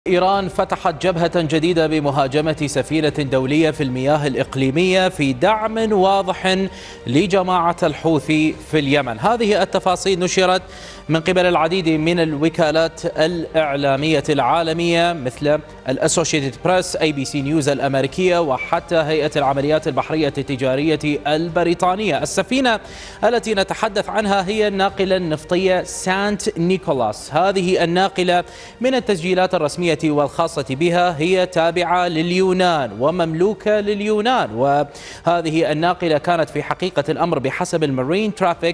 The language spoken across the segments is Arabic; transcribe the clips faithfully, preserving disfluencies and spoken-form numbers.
إيران فتحت جبهة جديدة بمهاجمة سفينة دولية في المياه الإقليمية في دعم واضح لجماعة الحوثي في اليمن. هذه التفاصيل نشرت من قبل العديد من الوكالات الإعلامية العالمية مثل الأسوشيتد بريس، أي بي سي نيوز الأمريكية، وحتى هيئة العمليات البحرية التجارية البريطانية. السفينة التي نتحدث عنها هي الناقلة النفطية سانت نيكولاس. هذه الناقلة من التسجيلات الرسمية والخاصة بها هي تابعة لليونان ومملوكة لليونان، وهذه الناقلة كانت في حقيقة الأمر بحسب المارين ترافيك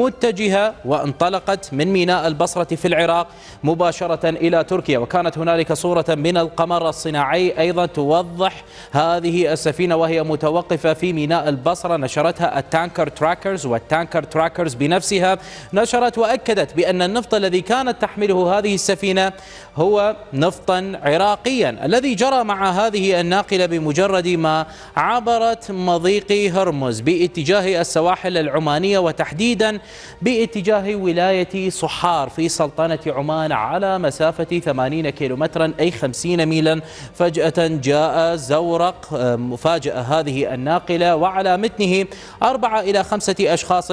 متجهة وانطلقت من ميناء البصرة في العراق مباشرة إلى تركيا، وكانت هنالك صورة من القمر الصناعي أيضا توضح هذه السفينة وهي متوقفة في ميناء البصرة. نشرتها التانكر تراكرز، والتانكر تراكرز بنفسها نشرت وأكدت بأن النفط الذي كانت تحمله هذه السفينة هو نفطا عراقيا. الذي جرى مع هذه الناقلة بمجرد ما عبرت مضيق هرمز باتجاه السواحل العمانية، وتحديدا باتجاه ولاية صحار في سلطنة عمان على مسافة ثمانين كيلومترا أي خمسين ميلا، فجأة جاء زورق مفاجأة هذه الناقلة وعلى متنه أربعة إلى خمسة أشخاص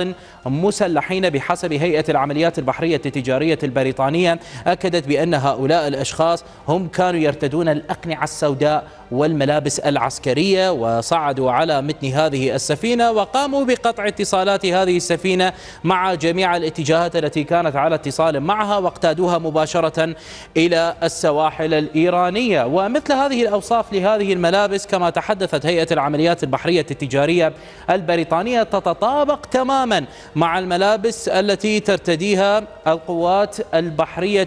مسلحين. بحسب هيئة العمليات البحرية التجارية البريطانية أكدت بأن هؤلاء الأشخاص هم كانوا يرتدون الأقنعة السوداء والملابس العسكرية، وصعدوا على متن هذه السفينة وقاموا بقطع اتصالات هذه السفينة مع جميع الاتجاهات التي كانت على اتصال معها، واقتادوها مباشرة إلى السواحل الإيرانية. ومثل هذه الأوصاف لهذه الملابس كما تحدثت هيئة العمليات البحرية التجارية البريطانية تتطابق تماما مع الملابس التي ترتديها القوات البحرية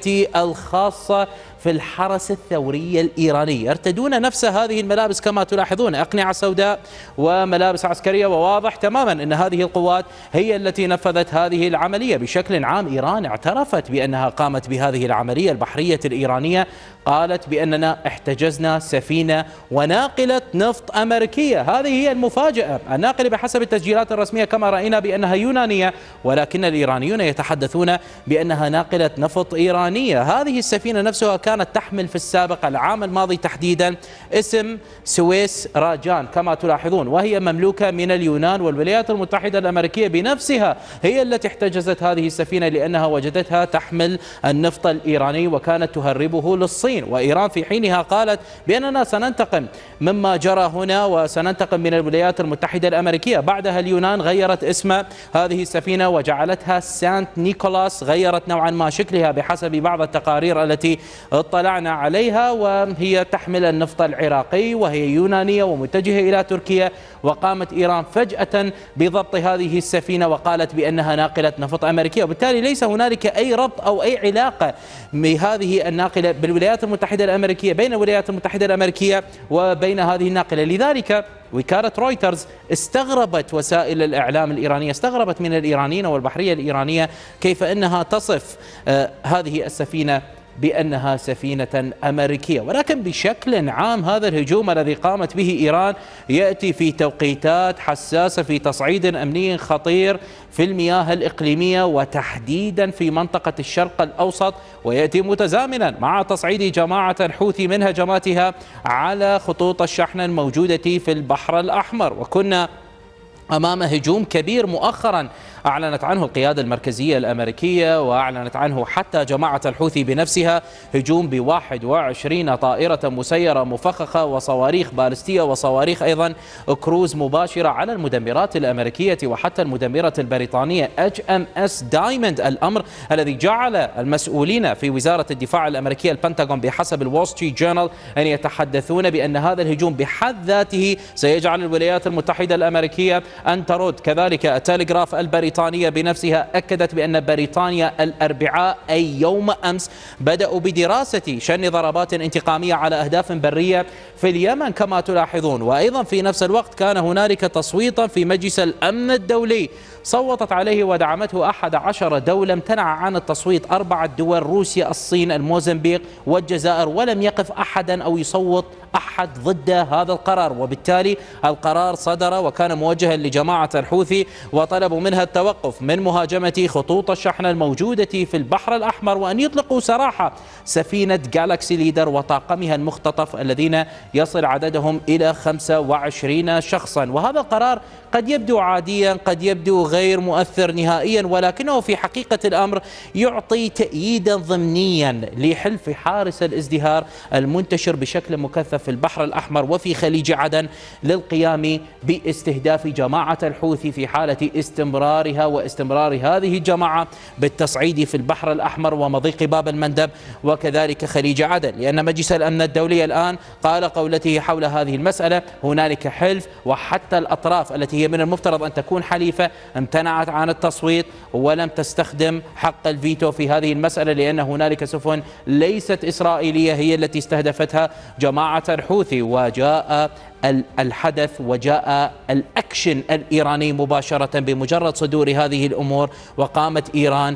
الخاصة في الحرس الثوري الإيراني. يرتدون نفس هذه الملابس كما تلاحظون، أقنعة سوداء وملابس عسكرية، وواضح تماما أن هذه القوات هي التي نفذت هذه العملية. بشكل عام إيران اعترفت بأنها قامت بهذه العملية البحرية الإيرانية، قالت بأننا احتجزنا سفينة وناقلة نفط أمريكية. هذه هي المفاجأة. الناقلة بحسب التسجيلات الرسمية كما رأينا بأنها يونانية، ولكن الإيرانيون يتحدثون بأنها ناقلة نفط إيرانية. هذه السفينة نفسها كانت تحمل في السابق العام الماضي تحديدا اسم سويس راجان كما تلاحظون، وهي مملوكة من اليونان، والولايات المتحدة الأمريكية بنفسها هي التي احتجزت هذه السفينة لأنها وجدتها تحمل النفط الإيراني وكانت تهربه للصين. وإيران في حينها قالت بأننا سننتقم مما جرى هنا وسننتقم من الولايات المتحدة الأمريكية. بعدها اليونان غيرت اسم هذه السفينة وجعلتها سانت نيكولاس، غيرت نوعا ما شكلها بحسب بعض التقارير التي اطلعنا عليها، وهي تحمل النفط العراقي وهي يونانية ومتجهة إلى تركيا. وقامت إيران فجأة بضبط هذه السفينة وقالت بأنها ناقلة نفط أمريكية، وبالتالي ليس هنالك أي ربط أو أي علاقة بهذه الناقلة بالولايات المتحدة الأمريكية، بين الولايات المتحدة الأمريكية وبين هذه الناقلة. لذلك وكالة رويترز استغربت، وسائل الإعلام الإيرانية استغربت من الإيرانيين والبحرية الإيرانية كيف أنها تصف آه هذه السفينة بأنها سفينة أمريكية. ولكن بشكل عام هذا الهجوم الذي قامت به إيران يأتي في توقيتات حساسة في تصعيد أمني خطير في المياه الإقليمية وتحديدا في منطقة الشرق الأوسط، ويأتي متزامنا مع تصعيد جماعة الحوثي من هجماتها على خطوط الشحن الموجودة في البحر الأحمر. وكنا أمام هجوم كبير مؤخرا أعلنت عنه القيادة المركزية الأمريكية، وأعلنت عنه حتى جماعة الحوثي بنفسها، هجوم ب واحد وعشرين طائرة مسيرة مفخخة وصواريخ بالستية وصواريخ أيضا كروز مباشرة على المدمرات الأمريكية وحتى المدمرة البريطانية اتش ام اس دايموند. الأمر الذي جعل المسؤولين في وزارة الدفاع الأمريكية البنتاغون بحسب الوول ستريت جورنال أن يتحدثون بأن هذا الهجوم بحد ذاته سيجعل الولايات المتحدة الأمريكية أن ترد. كذلك التلغراف البريطانية بنفسها أكدت بأن بريطانيا الأربعاء أي يوم أمس بدأوا بدراسة شن ضربات انتقامية على أهداف برية في اليمن كما تلاحظون. وأيضا في نفس الوقت كان هنالك تصويتا في مجلس الأمن الدولي صوتت عليه ودعمته أحد عشر دولة، امتنع عن التصويت أربعة دول: روسيا، الصين، الموزمبيق والجزائر، ولم يقف أحدا أو يصوت أحد ضد هذا القرار، وبالتالي القرار صدر وكان موجها لجماعة الحوثي وطلبوا منها التوقف من مهاجمة خطوط الشحن الموجودة في البحر الأحمر، وأن يطلقوا سراح سفينة جالاكسي ليدر وطاقمها المختطف الذين يصل عددهم إلى خمسة وعشرين شخصا. وهذا القرار قد يبدو عاديا، قد يبدو غير مؤثر نهائيا، ولكنه في حقيقة الأمر يعطي تأييدا ضمنيا لحلف حارس الازدهار المنتشر بشكل مكثف في البحر الأحمر وفي خليج عدن للقيام باستهداف جماعة الحوثي في حالة استمرارها واستمرار هذه الجماعة بالتصعيد في البحر الأحمر ومضيق باب المندب وكذلك خليج عدن، لأن مجلس الأمن الدولي الآن قال قولته حول هذه المسألة. هنالك حلف، وحتى الأطراف التي هي من المفترض أن تكون حليفة امتنعت عن التصويت ولم تستخدم حق الفيتو في هذه المسألة، لأن هنالك سفن ليست إسرائيلية هي التي استهدفتها جماعة الحوثي. وجاء الحدث وجاء الأكشن الإيراني مباشرة بمجرد صدور هذه الأمور، وقامت إيران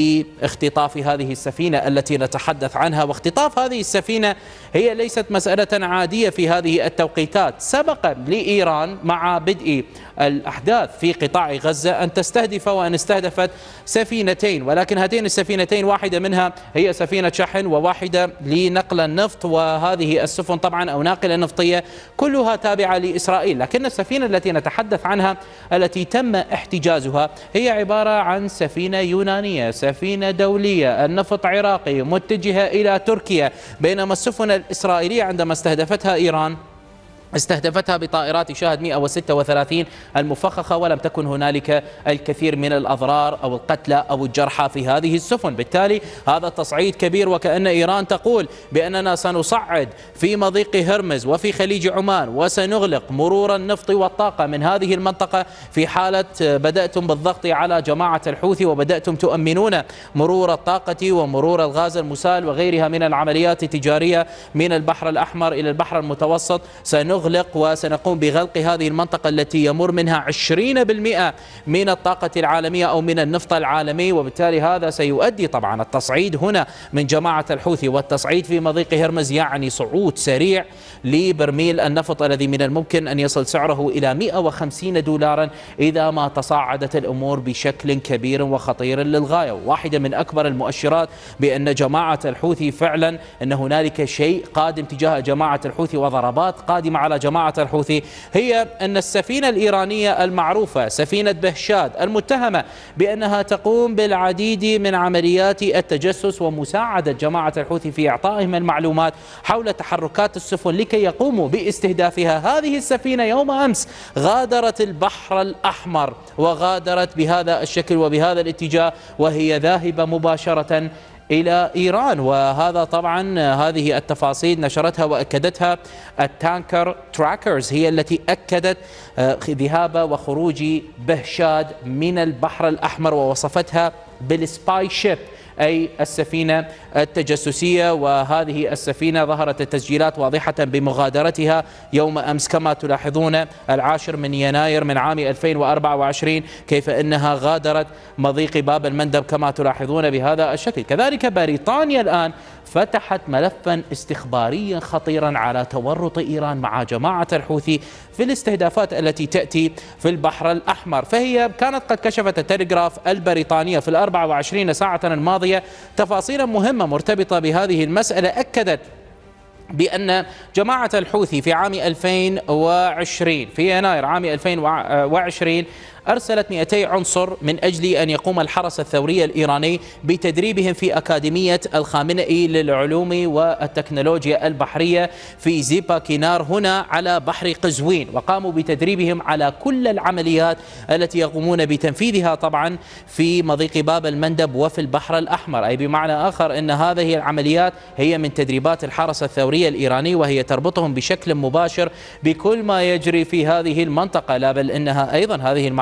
باختطاف هذه السفينة التي نتحدث عنها. واختطاف هذه السفينة هي ليست مسألة عادية في هذه التوقيتات. سبق لإيران مع بدء الأحداث في قطاع غزة أن تستهدف وأن استهدفت سفينتين، ولكن هاتين السفينتين واحدة منها هي سفينة شحن وواحدة لنقل النفط، وهذه السفن طبعا أو ناقلة نفطية كلها تابعة لإسرائيل. لكن السفينة التي نتحدث عنها التي تم احتجازها هي عبارة عن سفينة يونانية، سفينة دولية، النفط عراقي متجهة إلى تركيا، بينما السفن الإسرائيلية عندما استهدفتها إيران استهدفتها بطائرات شاهد مئة وستة وثلاثين المفخخة، ولم تكن هنالك الكثير من الأضرار أو القتلى أو الجرحى في هذه السفن. بالتالي هذا تصعيد كبير، وكأن إيران تقول بأننا سنصعد في مضيق هرمز وفي خليج عمان وسنغلق مرور النفط والطاقة من هذه المنطقة في حالة بدأتم بالضغط على جماعة الحوثي وبدأتم تؤمنون مرور الطاقة ومرور الغاز المسال وغيرها من العمليات التجارية من البحر الأحمر إلى البحر المتوسط. سنغلق وسنقوم بغلق هذه المنطقة التي يمر منها عشرين بالمئة من الطاقة العالمية أو من النفط العالمي، وبالتالي هذا سيؤدي طبعا التصعيد هنا من جماعة الحوثي والتصعيد في مضيق هرمز يعني صعود سريع لبرميل النفط الذي من الممكن أن يصل سعره إلى مئة وخمسين دولارا إذا ما تصاعدت الأمور بشكل كبير وخطير للغاية. واحدة من أكبر المؤشرات بأن جماعة الحوثي فعلا أن هنالك شيء قادم تجاه جماعة الحوثي وضربات قادمة على جماعة الحوثي هي أن السفينة الإيرانية المعروفة سفينة بهشاد المتهمة بأنها تقوم بالعديد من عمليات التجسس ومساعدة جماعة الحوثي في إعطائهم المعلومات حول تحركات السفن لكي يقوموا باستهدافها. هذه السفينة يوم أمس غادرت البحر الأحمر وغادرت بهذا الشكل وبهذا الاتجاه وهي ذاهبة مباشرة إلى إيران. وهذا طبعا هذه التفاصيل نشرتها وأكدتها التانكر تراكرز، هي التي أكدت ذهاب وخروج بهشاد من البحر الأحمر ووصفتها بالسباي شيب أي السفينة التجسسية. وهذه السفينة ظهرت التسجيلات واضحة بمغادرتها يوم أمس كما تلاحظون العاشر من يناير من عام ألفين وأربعة وعشرين، كيف أنها غادرت مضيق باب المندب كما تلاحظون بهذا الشكل. كذلك بريطانيا الآن فتحت ملفا استخباريا خطيرا على تورط إيران مع جماعة الحوثي في الاستهدافات التي تأتي في البحر الأحمر. فهي كانت قد كشفت التلغراف البريطانية في الأربع وعشرين ساعة الماضية تفاصيلا مهمة مرتبطة بهذه المسألة. أكدت بأن جماعة الحوثي في عام ألفين وعشرين في يناير عام ألفين وعشرين أرسلت مئتي عنصر من أجل أن يقوم الحرس الثوري الإيراني بتدريبهم في أكاديمية الخامنئي للعلوم والتكنولوجيا البحرية في زيبا كينار هنا على بحر قزوين، وقاموا بتدريبهم على كل العمليات التي يقومون بتنفيذها طبعا في مضيق باب المندب وفي البحر الأحمر. أي بمعنى آخر أن هذه العمليات هي من تدريبات الحرس الثوري الإيراني، وهي تربطهم بشكل مباشر بكل ما يجري في هذه المنطقة. لا بل إنها أيضا هذه المعلومات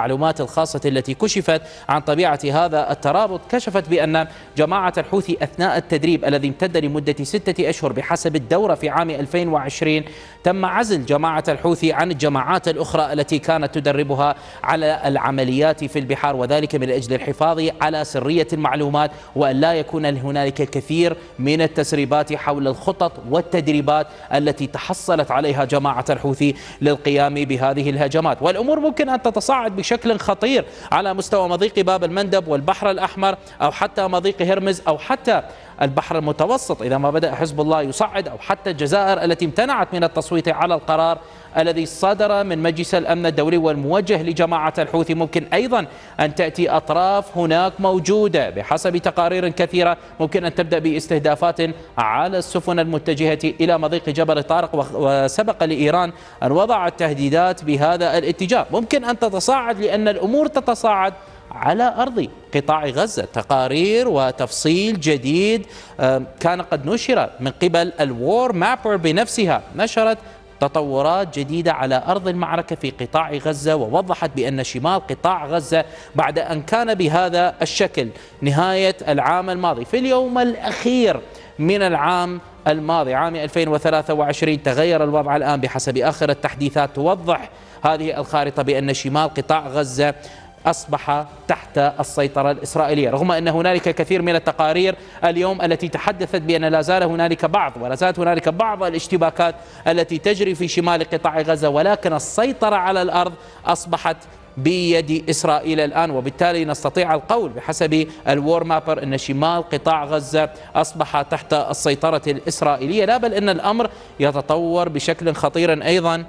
المعلومات الخاصة التي كشفت عن طبيعة هذا الترابط كشفت بأن جماعة الحوثي أثناء التدريب الذي امتد لمدة ستة أشهر بحسب الدورة في عام ألفين وعشرين تم عزل جماعة الحوثي عن الجماعات الأخرى التي كانت تدربها على العمليات في البحار، وذلك من أجل الحفاظ على سرية المعلومات وأن لا يكون هنالك الكثير من التسريبات حول الخطط والتدريبات التي تحصلت عليها جماعة الحوثي للقيام بهذه الهجمات. والأمور ممكن أن تتصاعد بشكل خطير على مستوى مضيق باب المندب والبحر الأحمر أو حتى مضيق هرمز أو حتى البحر المتوسط إذا ما بدأ حزب الله يصعد، أو حتى الجزائر التي امتنعت من التصويت على القرار الذي صدر من مجلس الأمن الدولي والموجه لجماعة الحوثي. ممكن أيضا أن تأتي أطراف هناك موجودة بحسب تقارير كثيرة ممكن أن تبدأ باستهدافات على السفن المتجهة إلى مضيق جبل طارق، وسبق لإيران أن وضعت تهديدات بهذا الاتجاه. ممكن أن تتصاعد لأن الأمور تتصاعد على أرض قطاع غزة. تقارير وتفصيل جديد كان قد نشر من قبل الوور مابر بنفسها، نشرت تطورات جديدة على أرض المعركة في قطاع غزة، ووضحت بأن شمال قطاع غزة بعد أن كان بهذا الشكل نهاية العام الماضي في اليوم الأخير من العام الماضي عام ألفين وثلاثة وعشرين، تغير الوضع الآن بحسب آخر التحديثات. توضح هذه الخارطة بأن شمال قطاع غزة أصبح تحت السيطرة الإسرائيلية، رغم أن هنالك كثير من التقارير اليوم التي تحدثت بأن لا زال هنالك بعض ولا زالت هنالك بعض الاشتباكات التي تجري في شمال قطاع غزة، ولكن السيطرة على الأرض أصبحت بيد إسرائيل الآن. وبالتالي نستطيع القول بحسب الوور مابر أن شمال قطاع غزة أصبح تحت السيطرة الإسرائيلية، لا بل أن الأمر يتطور بشكل خطير أيضا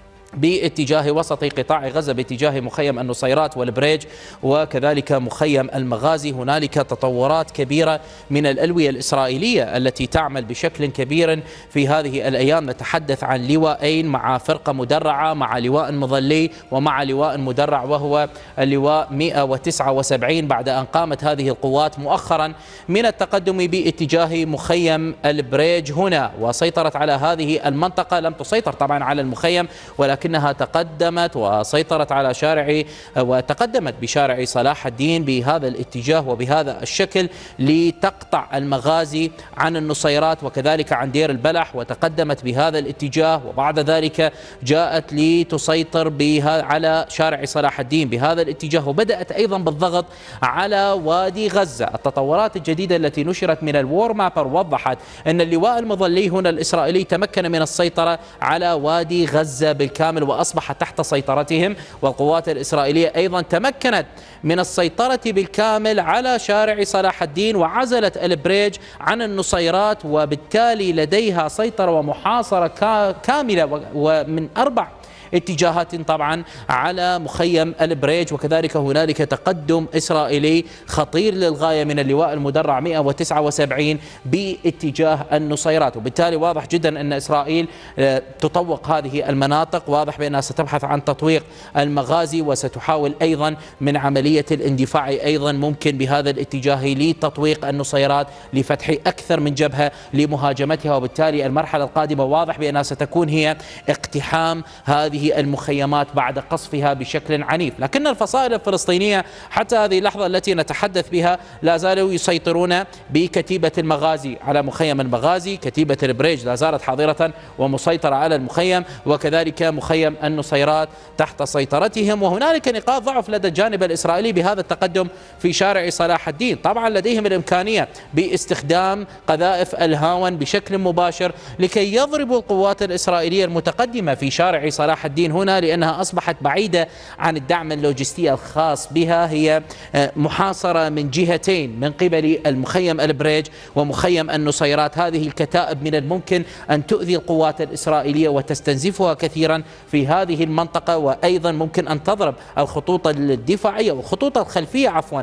باتجاه وسط قطاع غزة، باتجاه مخيم النصيرات والبريج وكذلك مخيم المغازي. هنالك تطورات كبيرة من الألوية الإسرائيلية التي تعمل بشكل كبير في هذه الأيام. نتحدث عن لواءين مع فرقة مدرعة، مع لواء مظلي ومع لواء مدرع وهو اللواء مئة وتسعة وسبعين، بعد أن قامت هذه القوات مؤخرا من التقدم باتجاه مخيم البريج هنا وسيطرت على هذه المنطقة. لم تسيطر طبعا على المخيم، ولكن لكنها تقدمت وسيطرت على شارع وتقدمت بشارع صلاح الدين بهذا الاتجاه وبهذا الشكل لتقطع المغازي عن النصيرات وكذلك عن دير البلح، وتقدمت بهذا الاتجاه وبعد ذلك جاءت لتسيطر بها على شارع صلاح الدين بهذا الاتجاه، وبدأت أيضا بالضغط على وادي غزة. التطورات الجديدة التي نشرت من الوور مابر وضحت أن اللواء المظلي هنا الإسرائيلي تمكن من السيطرة على وادي غزة بالكامل وأصبح تحت سيطرتهم، والقوات الإسرائيلية أيضا تمكنت من السيطرة بالكامل على شارع صلاح الدين وعزلت البريج عن النصيرات، وبالتالي لديها سيطرة ومحاصرة كاملة ومن أربع اتجاهات طبعا على مخيم البريج. وكذلك هنالك تقدم إسرائيلي خطير للغاية من اللواء المدرع مئة وتسعة وسبعين باتجاه النصيرات، وبالتالي واضح جدا أن إسرائيل تطوق هذه المناطق، واضح بأنها ستبحث عن تطويق المغازي وستحاول أيضا من عملية الاندفاع أيضا ممكن بهذا الاتجاه لتطويق النصيرات لفتح أكثر من جبهة لمهاجمتها، وبالتالي المرحلة القادمة واضح بأنها ستكون هي اقتحام هذه المخيمات بعد قصفها بشكل عنيف. لكن الفصائل الفلسطينية حتى هذه اللحظة التي نتحدث بها لا زالوا يسيطرون بكتيبة المغازي على مخيم المغازي، كتيبة البريج لا زالت حاضرة ومسيطرة على المخيم، وكذلك مخيم النصيرات تحت سيطرتهم. وهنالك نقاط ضعف لدى الجانب الإسرائيلي بهذا التقدم في شارع صلاح الدين. طبعا لديهم الإمكانية باستخدام قذائف الهاون بشكل مباشر لكي يضربوا القوات الإسرائيلية المتقدمة في شارع صلاح الدين هنا، لأنها أصبحت بعيدة عن الدعم اللوجستي الخاص بها. هي محاصرة من جهتين، من قبل المخيم البريج ومخيم النصيرات. هذه الكتائب من الممكن أن تؤذي القوات الإسرائيلية وتستنزفها كثيرا في هذه المنطقة، وأيضا ممكن أن تضرب الخطوط الدفاعية والخطوط الخلفية عفوا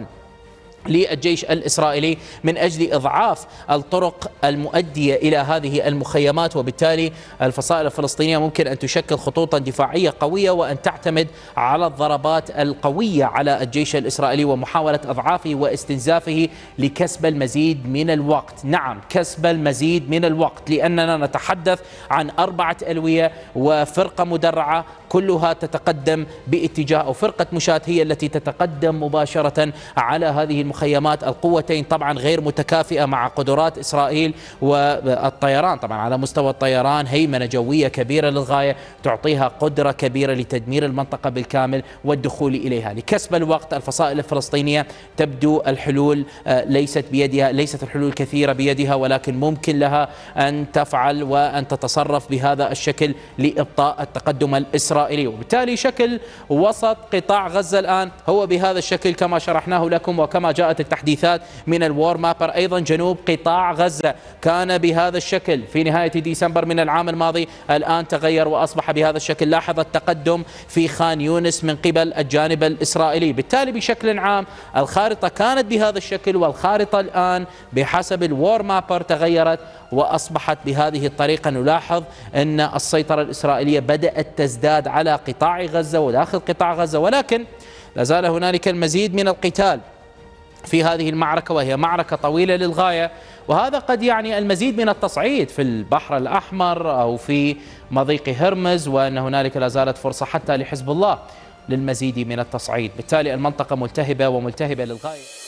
للجيش الإسرائيلي من أجل إضعاف الطرق المؤدية إلى هذه المخيمات. وبالتالي الفصائل الفلسطينية ممكن أن تشكل خطوطا دفاعية قوية وأن تعتمد على الضربات القوية على الجيش الإسرائيلي ومحاولة إضعافه واستنزافه لكسب المزيد من الوقت. نعم، كسب المزيد من الوقت، لأننا نتحدث عن أربعة ألوية وفرقة مدرعة كلها تتقدم باتجاه، أو فرقة مشاة هي التي تتقدم مباشرة على هذه المخيمات. القوتين طبعا غير متكافئة مع قدرات إسرائيل والطيران، طبعا على مستوى الطيران هيمنة جوية كبيرة للغاية تعطيها قدرة كبيرة لتدمير المنطقة بالكامل والدخول إليها. لكسب الوقت الفصائل الفلسطينية تبدو الحلول ليست بيدها، ليست الحلول كثيرة بيدها، ولكن ممكن لها أن تفعل وأن تتصرف بهذا الشكل لإبطاء التقدم الإسرائيلي. وبالتالي شكل وسط قطاع غزة الآن هو بهذا الشكل كما شرحناه لكم وكما جاءت التحديثات من الوور مابر. أيضا جنوب قطاع غزة كان بهذا الشكل في نهاية ديسمبر من العام الماضي، الآن تغير وأصبح بهذا الشكل. لاحظ التقدم في خان يونس من قبل الجانب الإسرائيلي. بالتالي بشكل عام الخارطة كانت بهذا الشكل، والخارطة الآن بحسب الوور مابر تغيرت وأصبحت بهذه الطريقة. نلاحظ أن السيطرة الإسرائيلية بدأت تزداد على قطاع غزة وداخل قطاع غزة، ولكن لازال هنالك المزيد من القتال في هذه المعركة، وهي معركة طويلة للغاية، وهذا قد يعني المزيد من التصعيد في البحر الأحمر أو في مضيق هرمز، وأن هنالك لازالت فرصة حتى لحزب الله للمزيد من التصعيد. بالتالي المنطقة ملتهبة وملتهبة للغاية.